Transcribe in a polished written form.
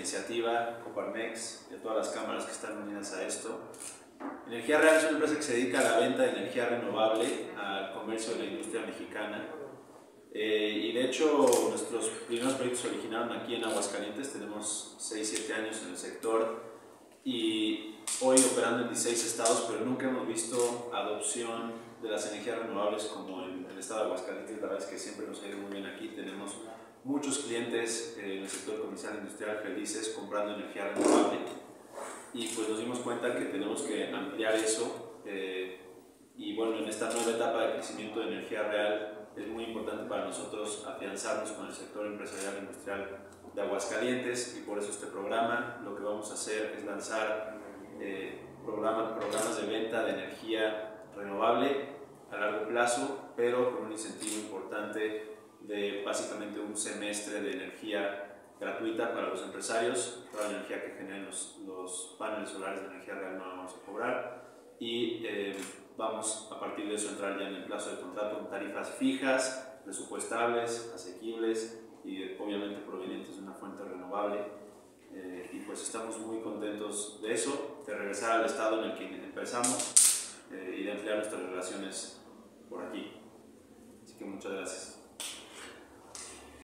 iniciativa, Coparmex y a todas las cámaras que están unidas a esto. Energía Real es una empresa que se dedica a la venta de energía renovable al comercio de la industria mexicana. Y de hecho, nuestros primeros proyectos se originaron aquí en Aguascalientes. Tenemos 6-7 años en el sector y hoy operando en 16 estados, pero nunca hemos visto adopción de las energías renovables como en el estado de Aguascalientes. La verdad es que siempre nos ha ido muy bien aquí. Tenemos muchos clientes en el sector comercial e industrial felices comprando energía renovable. Y pues nos dimos cuenta que tenemos que ampliar eso y bueno, en esta nueva etapa de crecimiento de Energía Real es muy importante para nosotros afianzarnos con el sector empresarial e industrial de Aguascalientes, y por eso este programa lo que vamos a hacer es lanzar programas de venta de energía renovable a largo plazo, pero con un incentivo importante de básicamente un semestre de energía gratuita para los empresarios. Toda la energía que generen los paneles solares de Energía Real no la vamos a cobrar, y vamos a partir de eso a entrar ya en el plazo de contrato con tarifas fijas, presupuestables, asequibles y obviamente provenientes de una fuente renovable. Y pues estamos muy contentos de eso, de regresar al estado en el que empezamos y de ampliar nuestras relaciones por aquí. Así que muchas gracias.